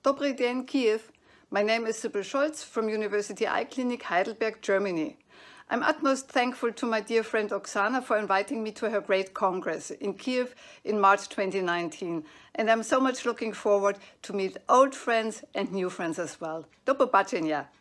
Добрый день, Kiev. My name is Sibylle Scholtz from University Eye Clinic, Heidelberg, Germany. I'm utmost thankful to my dear friend Oksana for inviting me to her great congress in Kiev in March 2019. And I'm so much looking forward to meet old friends and new friends as well. До побачення!